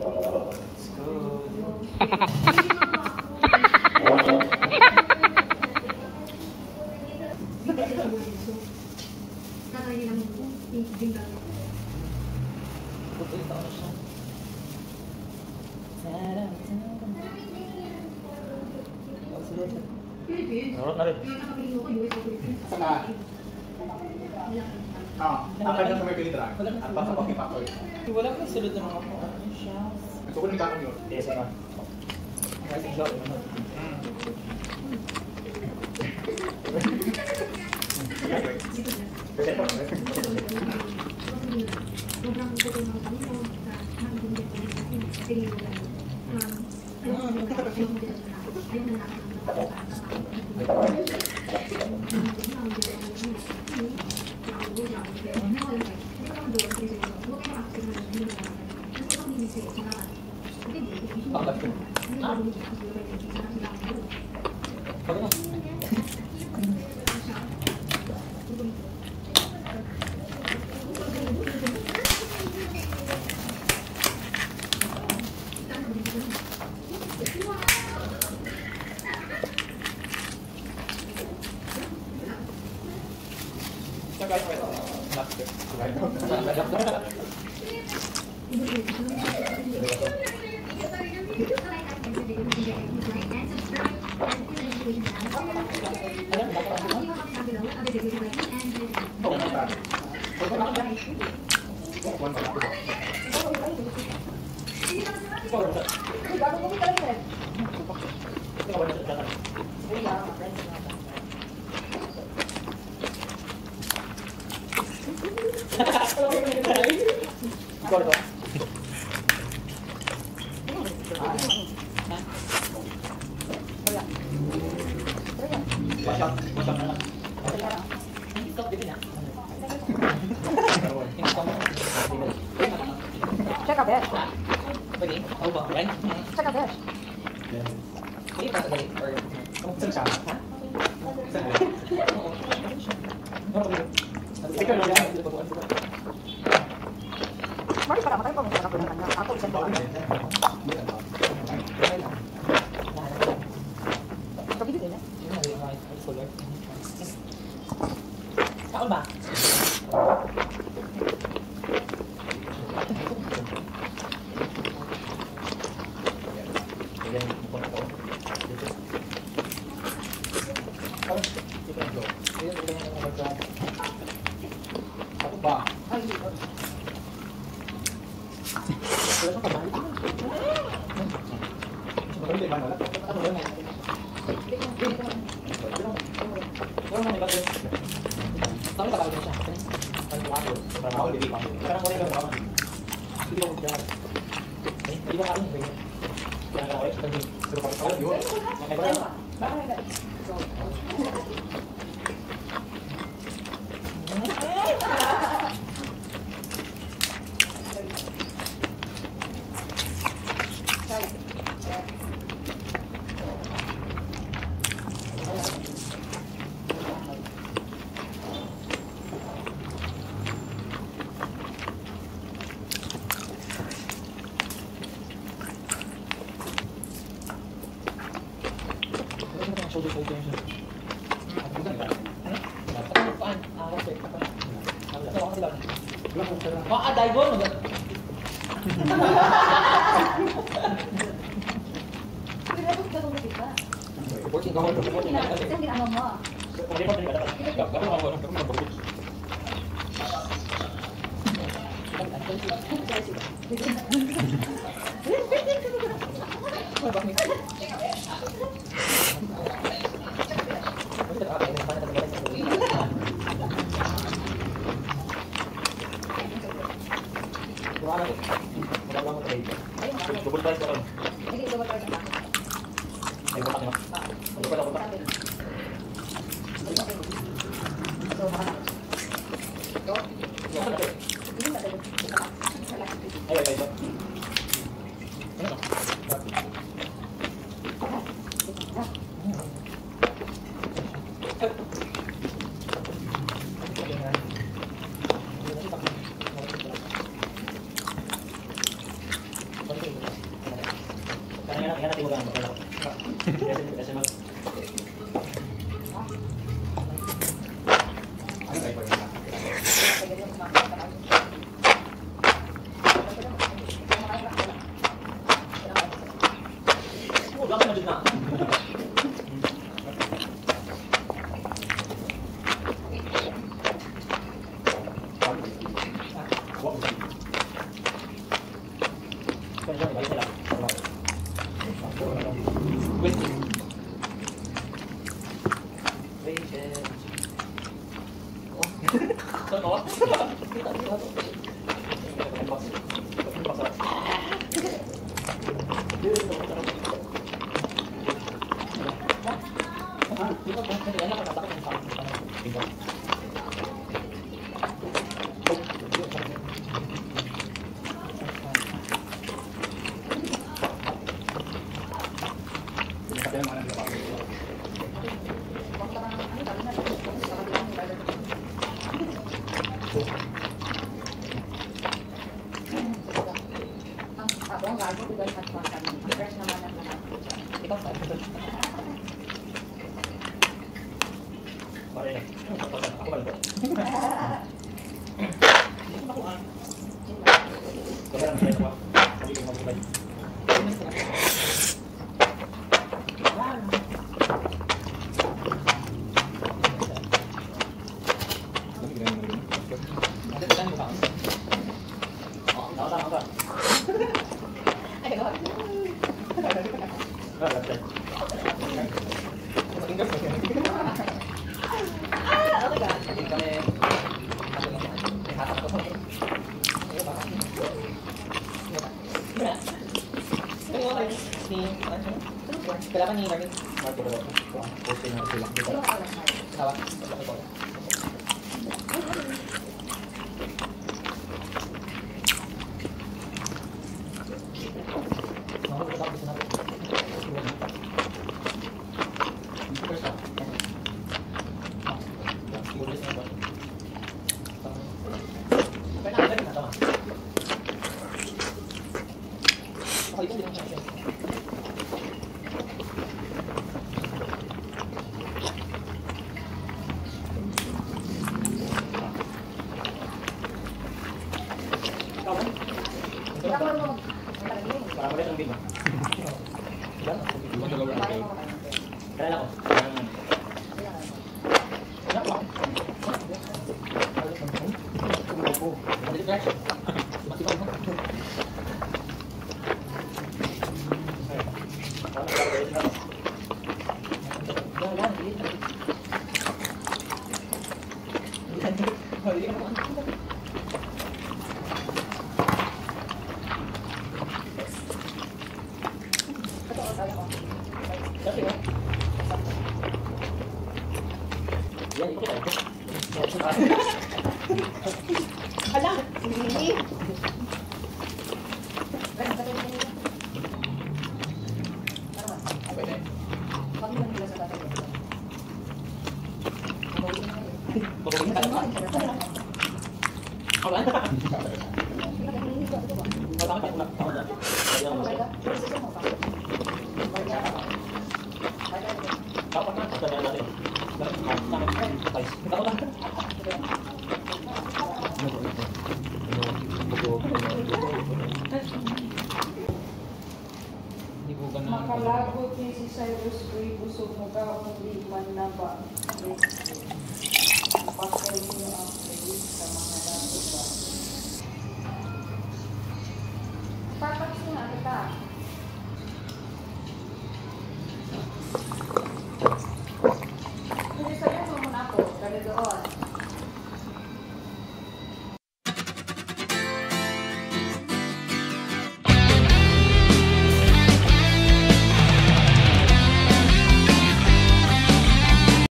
Narot na rin. Saka, ang kanyang sa may pinitra, at basta pakipakoy. Wala ka sulod ng mga po. Ano siya? Gusto ko rin kakon yun. Yes, na. Rising shot. Check out this. Pwede? Ako ba? Right? Check out this. Pwede pa sa galit? Or... Saan siya? Ha? Saan? Ikaw lang yan. Mari para matay pa mo sa kanya. Ako isang bawa. Kapit din eh. Saan ba? Ako ba? Hindi man wala. Saan ka tawagin siya? Ako hindi pa. Parang wala ka ba? Hindi ko magdala. Hindi ko kakain. Kaya ako extra din. Pero pag ako yun. Okay ba? Daigon. Ingat natin mo ganun. Kasi mag... Ano tayo pa rin? Oh, bakit na na? Kaya balik sila. Wait. Totoo? Kaya naman ang labaw. Ako ang gago, bigay at kami. Fresh naman ang lahat. Ikaw sa Pare na. Ako ba ito? Kaya lang sa'yo ako. Sabi ko mag-ibay. Nakatama ka. Kailangan ni Marvin. Marco ba ito? Posting na sila. Tawa. Para ko rin ang bima. Kaya ako. Yan, ikot tayo. Hala! Hindi! Makalagot ni si Cyrus ko'y busog mo ka, kung di man na ba?